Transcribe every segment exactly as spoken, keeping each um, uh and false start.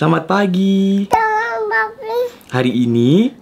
Selamat pagi. Selamat pagi. Hari ini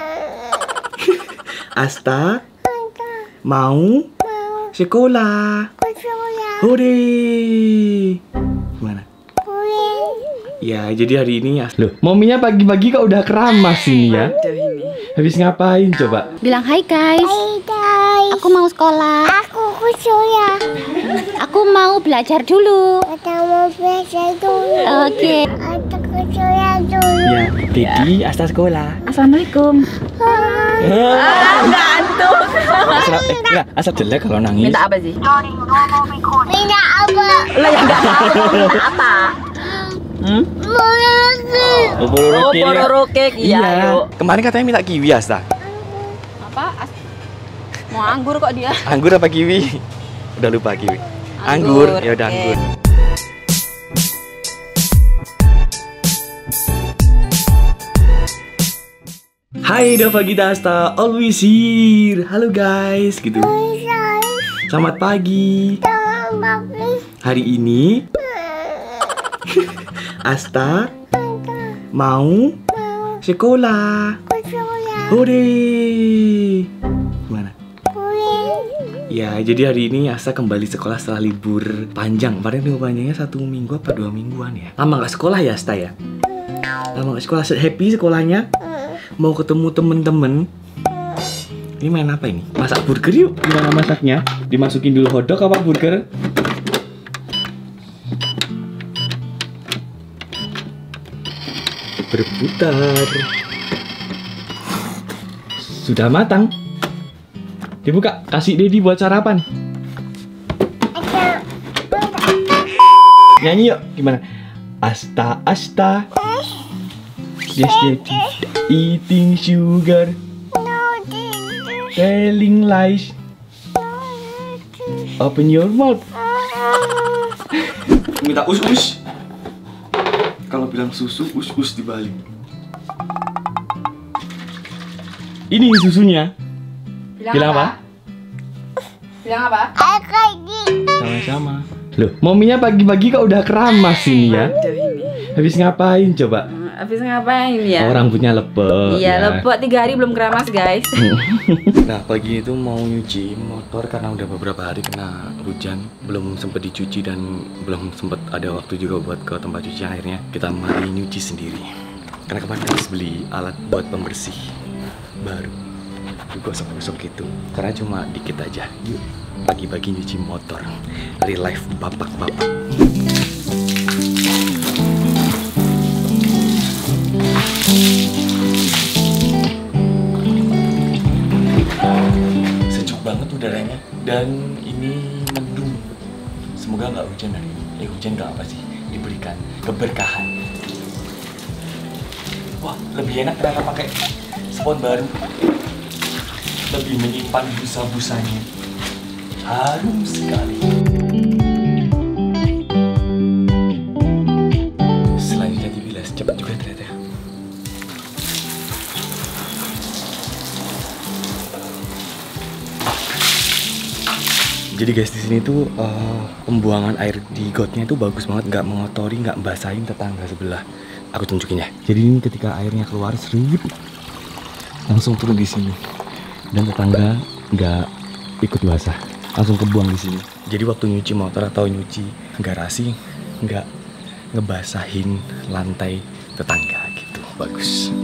Asta mau sekolah. Hore. Gimana? Ya, jadi hari ini Loh, mominya pagi-pagi kok udah keramas ini ya? Habis ngapain coba? Bilang hai guys. Hai guys. Aku mau sekolah. Aku kuliah. Aku mau belajar dulu. Kita mau belajar dulu. Oke. Kita kuliah dulu. Ya, Dedi, Asta sekolah. Assalamualaikum. Ah, Ngantuk. Asal, eh, enggak, asal jelek kalau nangis. Minta apa sih? Minta apa? Lah yang nggak tahu minta apa? Hmm? Boleh. Oh, bororoke. Oh, bororoke. Iya, yuk. Kemarin katanya minta kiwi, Asta. Apa? As- Mau anggur kok dia? Anggur apa kiwi? Udah lupa kiwi. Anggur, Anggur. Ya udah oke. anggur. Hai Dava Gita Asta, always here. Halo guys, gitu. Selamat pagi. Selamat pagi. Hari ini Asta mau sekolah. Kuliah. Hore. Gimana? Kuliah. Ya, jadi hari ini Asta kembali sekolah setelah libur panjang. Kemarin libur panjangnya satu minggu apa dua mingguan ya? Lama nggak sekolah ya Asta ya? Lama nggak sekolah, happy sekolahnya? Mau ketemu temen-temen? Ini main apa ini? Masak burger yuk. Gimana masaknya? Dimasukin dulu hotdog apa burger? Berputar. Sudah matang. Dibuka, kasih Dedi buat sarapan. Nyanyi yuk, gimana? Asta, Asta. Yes, Daddy. Eating sugar. Telling lies. Open your mouth. Minta us-us. Kalau bilang susu, us-us dibalik. Ini susunya. Bilang, Bilang apa? Bilang apa? Sama-sama. Loh, mominya pagi-pagi kok udah keramas ini ya? Habis ngapain coba? Habis ngapain ya? Oh, rambutnya lepek. Iya, ya. lepek tiga hari belum keramas guys. Nah, pagi itu mau nyuci motor karena udah beberapa hari kena hujan, belum sempet dicuci dan belum sempet ada waktu juga buat ke tempat cuci. Akhirnya kita mari nyuci sendiri. Karena kemarin habis beli alat buat pembersih baru, digosok-gosok gitu. Karena cuma dikit aja. Yuk, pagi-pagi nyuci motor. Real life bapak-bapak. Sejuk banget udaranya dan ini mendung. Semoga nggak hujan hari ini. Eh hujan nggak apa sih? Diberikan keberkahan. Wah, lebih enak ternyata pakai spot baru. Lebih menyimpan busa-busanya. Harum sekali. Selanjutnya dibilas cepat juga ternyata. Jadi guys, di sini tuh uh, pembuangan air di gotnya itu bagus banget, nggak mengotori, nggak basahin tetangga sebelah. Aku tunjukin ya. Jadi ini ketika airnya keluar serut, langsung turun di sini, dan tetangga nggak ikut basah, langsung kebuang di sini. Jadi waktu nyuci motor atau nyuci garasi nggak ngebasahin lantai tetangga gitu, bagus.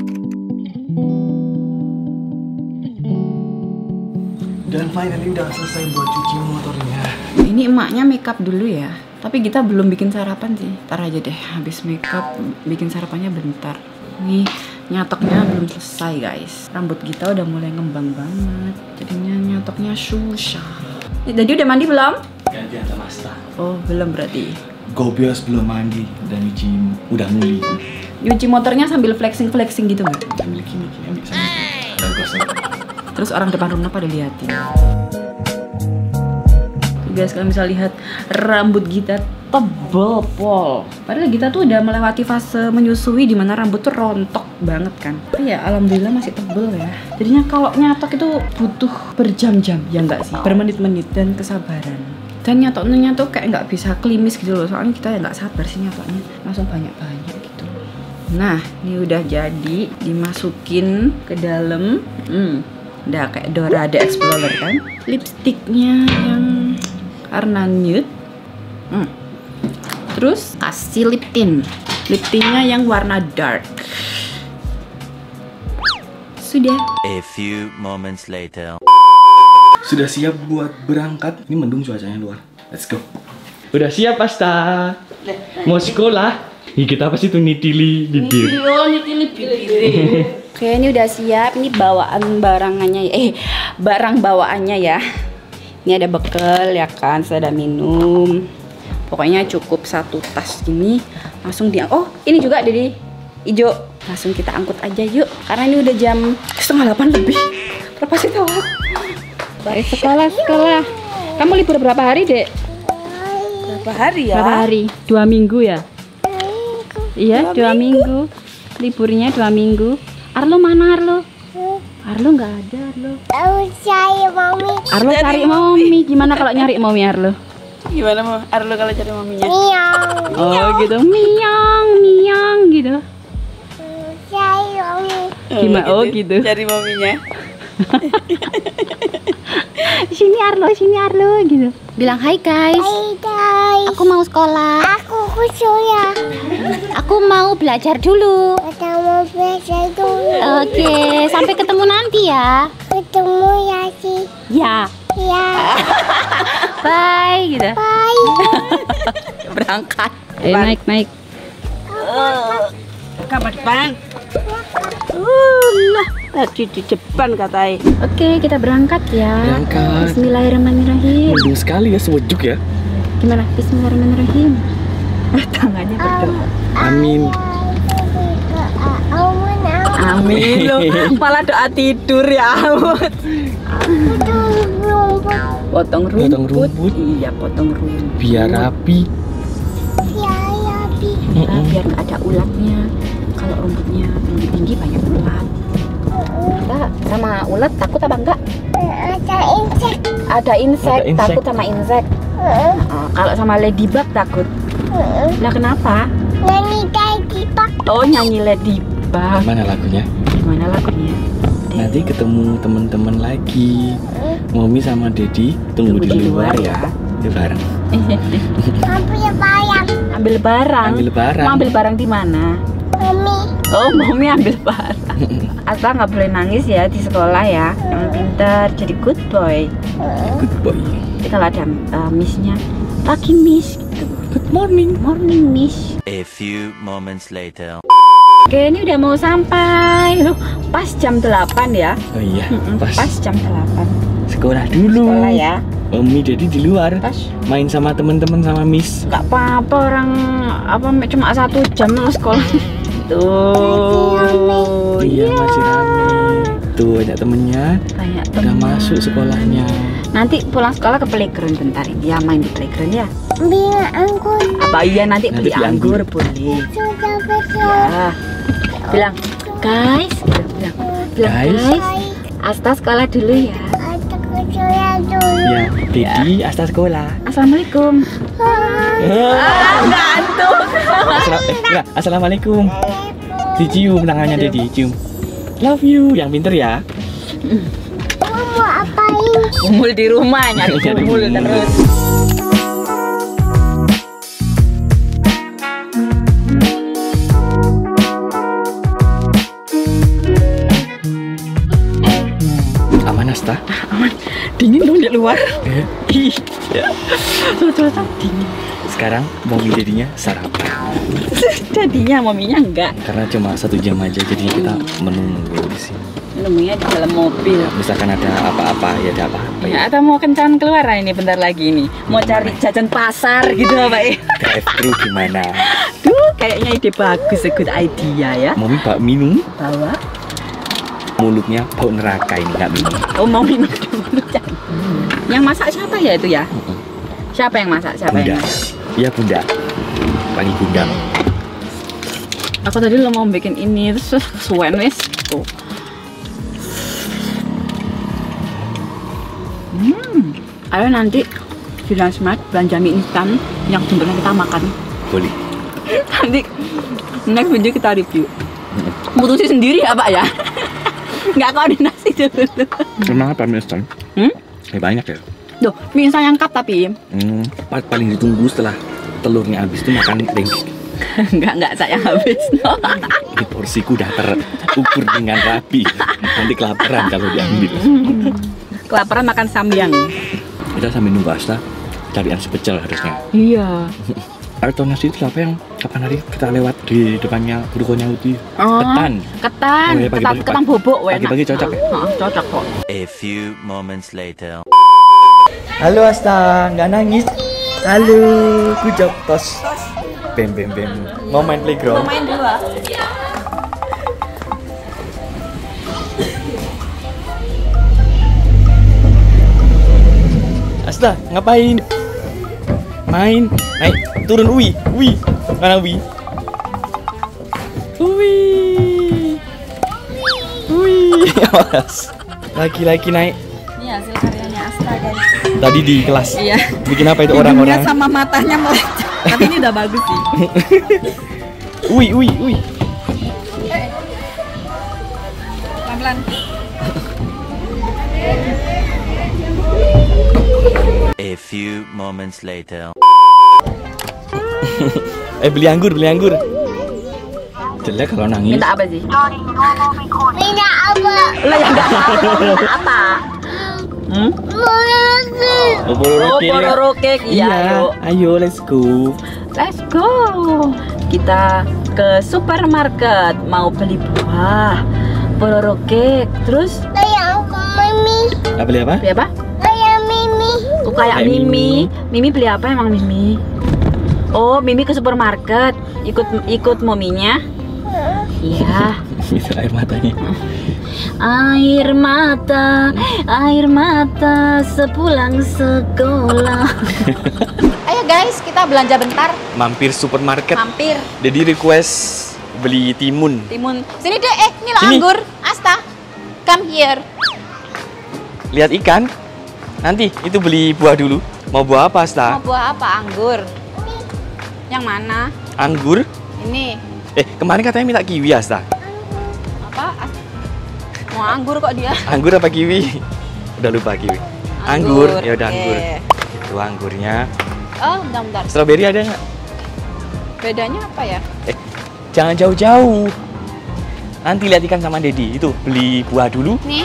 Dan finally udah selesai buat cuci motornya. Ini emaknya makeup dulu ya. Tapi kita belum bikin sarapan sih. Ntar aja deh, habis makeup bikin sarapannya bentar. Nih, nyatoknya belum selesai guys. Rambut kita udah mulai ngembang banget. Jadinya nyatoknya susah. Jadi udah mandi belum? Gantian sama Asta. Oh, belum berarti. Gobios belum mandi dan nyuci udah muli. Nyuci motornya sambil flexing-flexing gitu nggak? Ambil gini, gini, ambil sana. Dan gosok. Terus orang depan rumah pada liatin. Guys, kalian bisa lihat rambut Gita tebel pol. Padahal Gita tuh udah melewati fase menyusui di mana rambut tuh rontok banget kan. Tapi ya alhamdulillah masih tebel ya. Jadinya kalau nyatok itu butuh berjam-jam, ya enggak sih? Bermenit-menit dan kesabaran. Dan nyatoknya tuh kayak nggak bisa klimis gitu loh. Soalnya kita ya nggak sabar sih nyatoknya. Langsung banyak-banyak gitu. Nah, ini udah jadi, dimasukin ke dalam. Hmm, udah kayak Dora the Explorer kan. Lipstiknya yang warna nude. Hmm. Terus kasih lip tint. Lip tintnya yang warna dark. Sudah. A few moments later. Sudah siap buat berangkat. Ini mendung cuacanya luar. Let's go. Udah siap Asta? Mau sekolah? Ih, kita apa sih tuh nitili bibir? Oke, ini udah siap. Ini bawaan barangannya ya. Eh, barang bawaannya ya. Ini ada bekal ya kan, ada minum. Pokoknya cukup satu tas gini. Langsung dia. Oh, ini juga ada di hijau. Langsung kita angkut aja yuk. Karena ini udah jam setengah delapan lebih. Berapa sih tawar? Baik, sekolah, sekolah. Kamu libur berapa hari, Dek? Berapa hari ya? Berapa hari? Dua minggu ya? Iya, dua, dua minggu. minggu. Liburnya dua minggu. Arlo mana Arlo? Arlo nggak ada Arlo. Aku cari mami. Arlo cari, cari mami. Gimana kalau nyari mami Arlo? Gimana mau Arlo kalau cari maminya? Miang. Oh gitu, miang, miang gitu. Cari mami. Gimana? Oh gitu. Cari maminya. Sini Arlo, sini Arlo gitu. Bilang hai guys. Hai guys. Aku mau sekolah. Aku kusuya. Aku mau belajar dulu. Kita mau belajar dulu. Oke, sampai ketemu nanti ya. Ketemu ya sih. Ya. Ya. Bye gitu. Bye. Berangkat. Ayo naik naik. Kamar depan. Uh, nah, tadi di depan katanya. Oke, kita berangkat ya. Berangkat. Bismillahirrahmanirrahim. Mendung sekali ya, sejuk ya. Gimana? Bismillahirrahmanirrahim. Tangannya berdoa. Amin. Amin. Amin loh. Malah doa tidur ya. Potong rumput. Potong rumput. Iya, potong rumput. Biar rapi. Ya bi. Nah, biar nggak ada ulatnya. Kalau rumputnya tinggi-tinggi banyak ulat. Kita sama ulat takut apa enggak? Ada insek. Ada insek, Ada insek. takut sama insek. Nah, kalau sama ladybug takut. Lah kenapa? Nani tadi pak. Oh, nyanyi ladybug. Mana lagunya? Gimana lagunya? Nanti ketemu teman-teman lagi. Mami sama Dedi tunggu, Tunggu di di luar luar ya. Di bareng. Ambil bayang. Ambil barang. Ambil barang. Mau ambil barang di mana? Mami. Oh, mami ambil barang. Asal nggak boleh nangis ya di sekolah ya. Yang pintar, jadi good boy. Good boy. Jadi kalau ada uh, missnya, pagi miss gitu. Good morning. Morning miss. A few moments later. Oke, ini udah mau sampai. Loh, pas jam delapan ya. Oh iya, Mm-mm, pas. Pas jam delapan. Sekolah dulu. Sekolah ya. Mami Dedi di luar. Pas. Main sama teman-teman sama Miss. Nggak apa-apa orang apa cuma satu jam sekolah. Tuh. Iya, masih rame. Tuh banyak temennya. Banyak Udah teman. masuk sekolahnya. Nanti pulang sekolah ke playground bentar. Ya main di playground ya. Bila anggur. Apa iya nanti, Nanti beli beli anggur. anggur, boleh. Sudah betul. Ya. Bilang, guys, bilang, bilang Guys. guys, Asta sekolah dulu ya. Ada kusuya dulu. Ya, Dedi Asta sekolah. Assalamualaikum. Ngantuk. Assala- eh, enggak, Assalamualaikum. Dicium tangannya Dedi, cium. Love you, yang pinter ya. Kamu mau apain? Kumpul di rumah, nyari Nyari kumpul kumpul. terus. Aman Asta? Aman, dingin dong di luar. Eh, Ih, tuh tuh tuh dingin. Sekarang Mami Dedinya sarapan. Jadinya maminya enggak. Karena cuma satu jam aja, jadi kita menunggu di sini. Nemunya di dalam mobil. Ya, misalkan ada apa-apa, ya ada apa-apa. Ya, atau mau kencan keluar ini bentar lagi nih. Mau cari jajan pasar gitu apa ya? Drive-thru gimana? Duh, kayaknya ide bagus, a good idea ya. Mami bak minum, Bawa. mulutnya bau neraka ini nggak minum. Oh, mau minum dulu jangan. Yang masak siapa ya itu ya? Siapa yang masak? Siapa Bunda. yang masak? Iya Bunda. Panggil Bunda. Aku tadi lo mau bikin ini terus kesuwen wis. Tuh. Hmm. Ayo nanti di Smart belanja mie instan yang beneran kita makan. Boleh. Nanti next video kita review. Putusin sendiri ya Pak ya? Nggak koordinasi dulu. Emang apa mie instan? Hmm? Ya, banyak ya. Duh, mie instan yang cup tapi. Hmm, paling ditunggu setelah telurnya habis itu makan pancake. Enggak, enggak saya habis. No. Ini porsiku udah terukur dengan rapi. Nanti kelaparan kalau diambil. Kelaparan makan samyang. Kita sambil nunggu Asta cari nasi pecel harusnya. Iya. Atau nasi itu apa yang kapan hari kita lewat di depannya Rukonya Uti? Oh, Ketan. Ketan. Oh, ya, pagi, ketan, pagi, ketan bobok. Enak. Pagi-pagi cocok ya? Oh, cocok kok. A few moments later. Halo Asta, nggak nangis? Halo, ku tos. Bem bem bem. Mau main playground? Main dulu ah. Asta, ngapain? Main, naik, turun, Wi, Wi, mana Wi? Wi, Wi, awas. Laki-laki naik. Ini hasil karyanya Asta guys. Tadi di kelas. Iya. Bikin apa itu orang-orang? Hidungnya sama matanya melecet. Tapi ini udah bagus sih. Wi, Wi, Wi. Pelan-pelan. A few moments later. Eh beli anggur, beli anggur. Jelek kalau nangis. Minta apa sih? Minta apa? Lah ya enggak tahu minta apa. Hmm? Oh, Oh, bororoke. bororoke. Iya, ayo. Ayo, let's go. Let's go. Kita ke supermarket mau beli buah. Bororoke. Terus Kayak aku Mimi. Ah, beli apa? beli apa? Kayak Mimi. Oh, kayak Kayak Mimi. Mimi beli apa emang Mimi? Oh, Mimi ke supermarket. Ikut ikut mominya. Iya. Itu air matanya. Air mata, air mata sepulang sekolah. Ayo guys, kita belanja bentar. Mampir supermarket. Mampir. Jadi request beli timun. Timun. Sini deh, eh ini loh Sini. anggur. Asta, come here. Lihat ikan. Nanti itu beli buah dulu. Mau buah apa, Asta? Mau buah apa? Anggur. Yang mana? Anggur. Ini. Eh, kemarin katanya minta kiwi, Asta. Apa? As- Mau anggur kok dia? Anggur apa kiwi? Udah lupa kiwi. Anggur. Ya udah anggur. Itu anggurnya. Oh, bentar-bentar. Strawberry ada nggak? Bedanya apa ya? Eh, jangan jauh-jauh. Nanti lihat ikan sama Dedi. Itu beli buah dulu. Nih.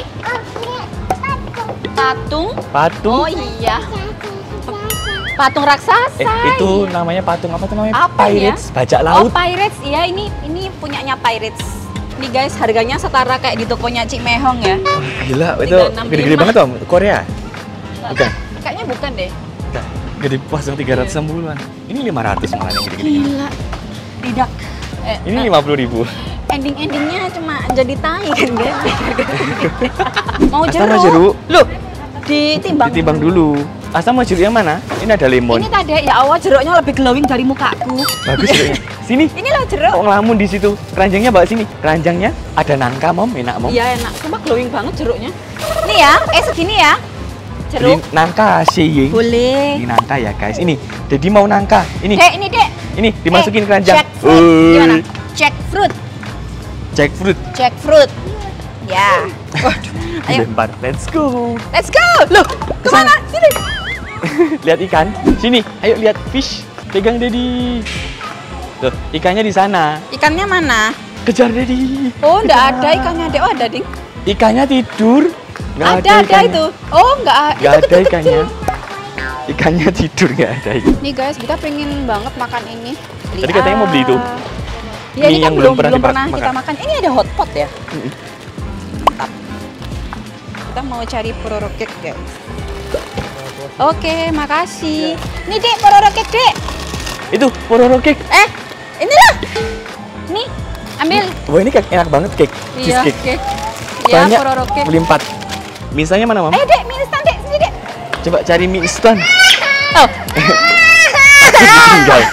Patung. Patung. Oh iya. Patung raksasa. Eh, itu namanya patung apa tuh namanya? Apa ya? Pirates, bajak Oh, laut. Pirates. Iya, ini ini punyanya Pirates. Nih guys, harganya setara kayak di tokonya Cik Mehong ya. Gila, itu tiga enam gede-gede lima. banget Om. Korea. Bukan. Kayaknya bukan deh. Nah, gede pas yang tiga ratus enam puluhan. Ini lima ratus malah yang gede-gede. Gila. Tidak. Eh, Ini lima puluh ribu. ending-endingnya cuma jadi tai kan guys. Mau Asta jeruk. mau jeruk? Loh, ditimbang. Ditimbang dulu. Asta mau jeruk yang mana? Ini ada lemon. Ini tadi ya Allah jeruknya lebih glowing dari mukaku. Bagus jeruknya. Sini. Inilah jeruk. Kok ngelamun di situ? Keranjangnya bawa sini. Keranjangnya ada nangka, Mom. Enak, Mom. Iya enak, cuma glowing banget jeruknya. Nih ya, eh segini ya. Beli Jeruk. nangka Sheying. Boleh. Ini nangka ya, guys. Ini. Jadi mau nangka. Ini. Dek, ini dek. Ini dimasukin Eh, keranjang. jackfruit. Woi. Gimana? Jackfruit. Jackfruit. Jackfruit. Ya. Waduh. Ayo, Dilempar. Let's go. let's go. Loh, kemana? Sini. Lihat ikan. Sini. Ayo lihat fish. Pegang Dedi. Tuh, ikannya di sana. Ikannya mana? Kejar Dedi. Oh, enggak ada ikannya, Dek. Oh, ada, Ding. Ikannya tidur. Nggak Ada, ada ikannya. itu. Oh, enggak. Nggak Itu ada kecil-kecil. ikannya. Ikannya tidur nggak ada. Nih guys, kita pengen banget makan ini. Beli Tadi katanya mau beli itu. Ya, Mie ini kan yang belum belum pernah belum dipa- pernah kita makan. makan. Ini ada hotpot ya. Mm-mm. Mantap. Kita mau cari pororo cake guys. Oke, makasih. Nih dek, pororo cake dek. Itu pororo cake. Eh, inilah. Nih, ambil. Wah ini cake enak banget cake. Iya, Cheesecake. cake. Iya, Banyak. pororo cake. Beli empat. Misalnya mana, Mam? Eh dek, mie instan dek, sini dek. Coba cari mie instan. Oh, Tinggal.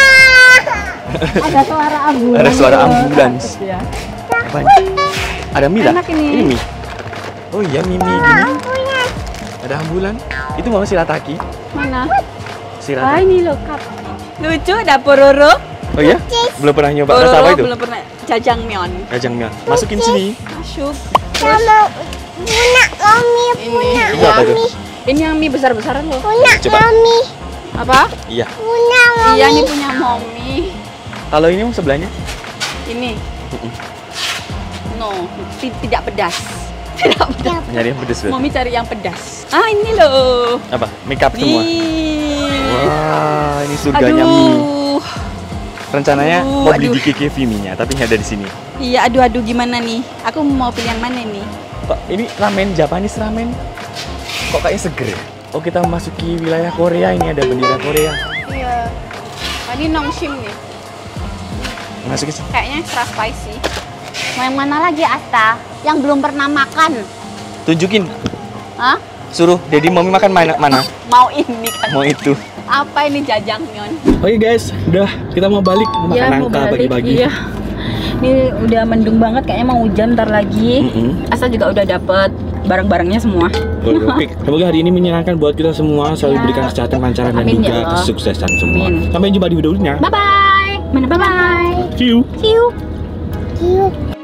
ada suara ambulans. Ada suara ambulans. Ya. Apa ini? Ada mie lah. Enak ini. Ini mie. Oh iya mie mie gini. Ada ambulan. Itu mau shirataki. Mana? Ah, Shirataki. ini loh, Kap. Lucu, ada pororo. Oh iya? Belum pernah nyoba rasa apa itu? Belum pernah. Jajangmyeon. Jajangmyeon. Masukin sini. Masuk. Sama punya mami, punya Itu apa tuh? mami, Ini yang mie besar-besaran loh. punya Coba. mami, Apa? Iya. punya mami. Iya, ini punya mommy. Kalau ini sebelahnya? Ini. No, ti- tidak pedas. Tidak pedas. Nyari yang pedes berarti. Mommy cari yang pedas. Ah, ini loh. Apa? Make up semua. Nih. Wah, ini surganya mie. Aduh. Rencananya Aduh, mau beli aduh. di K K V mie-nya, tapi nggak ada di sini. Iya, aduh aduh gimana nih? Aku mau pilih yang mana nih? Kok ini ramen Japanese ramen? Kok kayaknya seger ya? Oh, kita memasuki wilayah Korea, ini ada bendera Korea. Iya. Oh, ini nongshim nih. Masukin sini. Kayaknya extra spicy. Mau yang mana lagi Asta? Yang belum pernah makan. Tunjukin. Hah? Suruh Dedi Mommy makan mana? mana? Mau ini kan? Mau itu. Apa ini jajangmyeon? Oke guys, udah kita mau balik mau makan nangka pagi-pagi. Iya. Ini udah mendung banget, kayaknya mau hujan ntar lagi. Mm-mm. Asa juga udah dapet barang-barangnya semua. Oke, semoga hari ini menyenangkan buat kita semua, selalu Ya. diberikan kesehatan, kelancaran dan Amin, juga ya Allah. kesuksesan semua. Amin. Sampai jumpa di video selanjutnya. Bye bye. Mana bye bye. See you. See you. Cute.